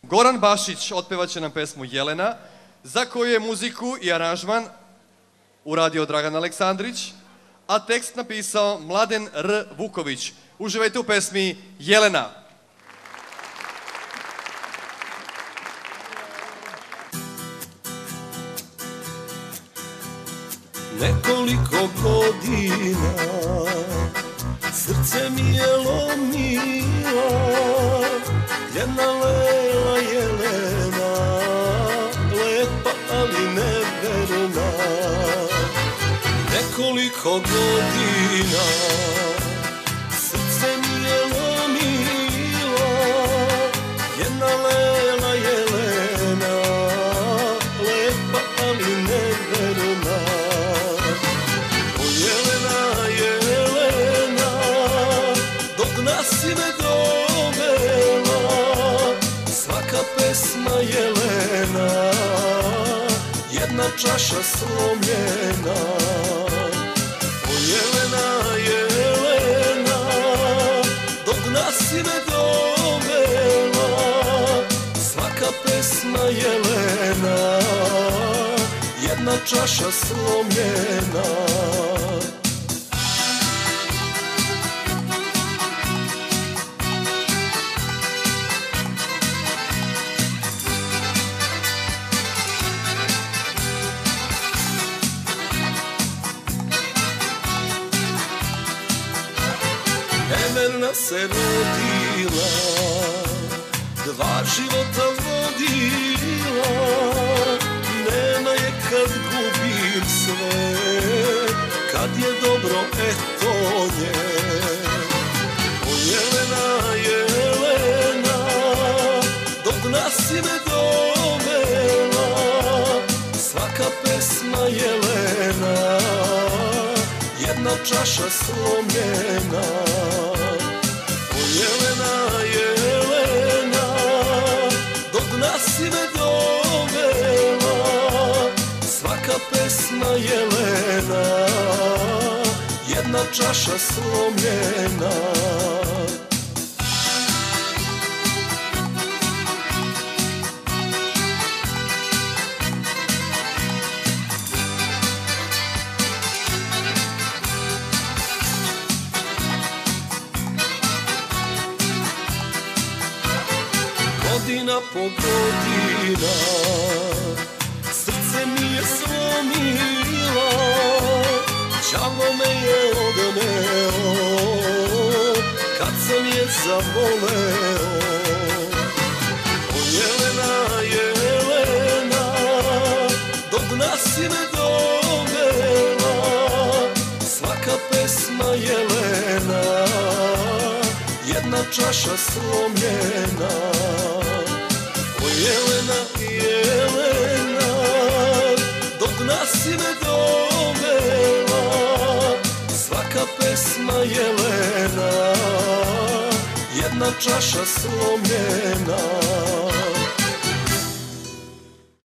Goran Bašić otpevaće nam pesmu Jelena, za koju je muziku i aranžman uradio Dragan Aleksandrić, a tekst napisao Mladen R. Vuković. Uživajte u pesmi Jelena. Nekoliko godina srce mi je lomila, jedna lela Jelena, lepa ali neverna. Nekoliko godina srce mi je lomila, jedna lela Jelena, lepa ali neverna. Si me dovela, svaka pesma Jelena, jedna čaša slomljena. O Jelena, Jelena, dok nas si me dovela, svaka pesma Jelena, jedna čaša slomljena. Neverna se rodila, dva života vodila, nema je kad gubim sve, kad je dobro eto nje. O Jelena, Jelena, dok nas si me dovela, svaka pesma Jelena, jedna čaša slomljena. O Jelena, Jelena, dok nas si me dovela, svaka pesma Jelena, jedna čaša slomljena. Godina po godina srce mi je slomila, đavo me je odneo kad sam je zavoleo. O Jelena, Jelena, dok nas si me dovela, svaka pesma Jelena, jedna čaša slomljena. O Jelena, Jelena, dok nas si me dovela, svaka pesma Jelena, jedna čaša slomljena.